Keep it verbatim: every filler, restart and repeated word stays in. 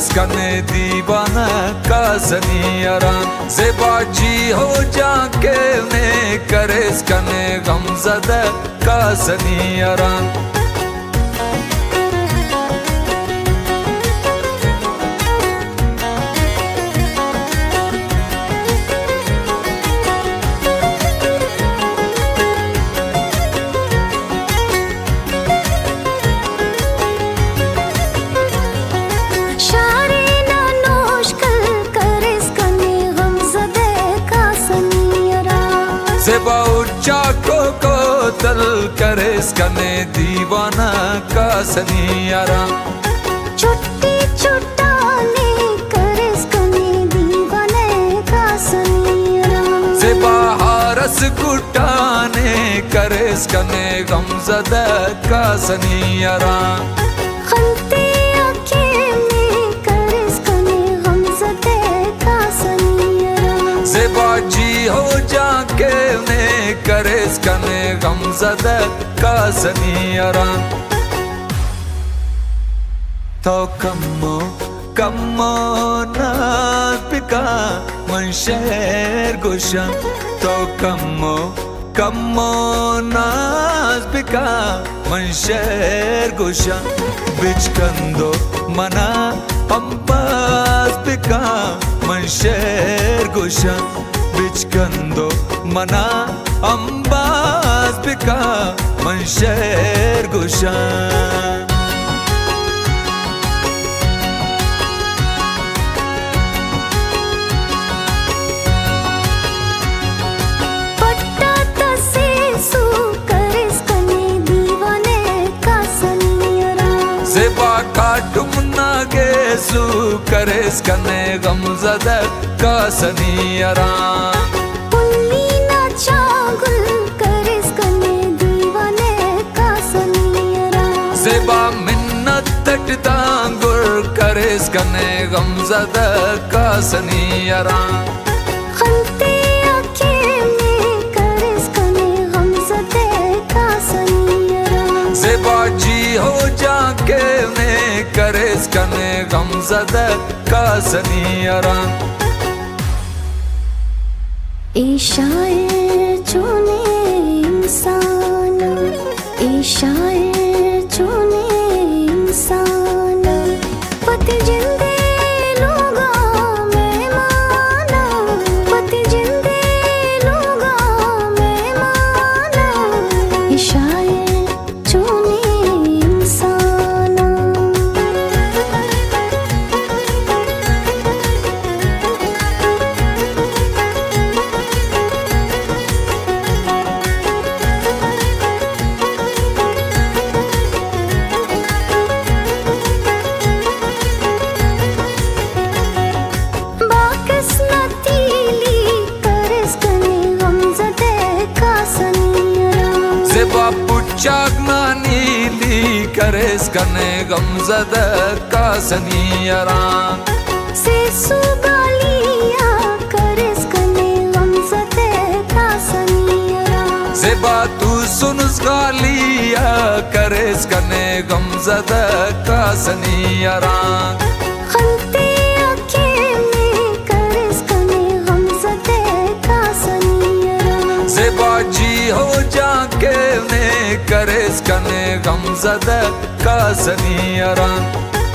कने दीवाना का सनियरा ज़ेबाजी हो जाके ने करे कने गमज़दा का सनियरा ज़ेबा उच्चा को को तल करे कने दीवाना का सनियरा छुट्टी छुट्टाने करे कने दीवाने का सनियरा ज़ेबा हारस गुटाने करे कने गमज़दा का सनियरा खंते आँखें में करे कने गमज़दे का सनियरा ज़ेबाजी हो जाके ने करे कने गमज़दा का सनियरा तो कम्मो कम्मो नाज बिका मन शहर गुशा तो कम्मो कम्मो नाज बिका मन शहर गुशा बिच कंदो मना पंपास बिका मन शहर गुशा बिच कंदो मना अंबाज बिका मन शहर गुशा पट्टा तसे सू करे कने दीवाने का सनियरा ज़ेबा काटुम नागे सू करे कने गमज़दा का सनियरा पुल्ली ना चागुल करे कने दीवाने का सनियरा ज़ेबा मिन्नत तट दांगुर करे कने गमज़दा का सनियरा खंते आँखें में करे कने गमज़दे का सनियरा ज़ेबाजी हो जाके ने करे कने गमज़दा का सनियरा ए शायर चुने इंसान ए शायर चुने इंसान पति जिंदे लोगा मेहमाना पति जिंदे लोगा मेहमाना ए शायर चुने इंसान ज़ेबा पुच्चागना नीली करे कने गमज़दा का सनियरा सेसु गालिया करे कने गमज़दे का सनियरा ज़ेबा तू सुनुस गालिया करे कने गमज़दा का सनियरा खंते आँखें में करे कने गमज़दे का सनियरा ज़ेबाजी हो जाके ने करे कने गमज़दा का सनियरा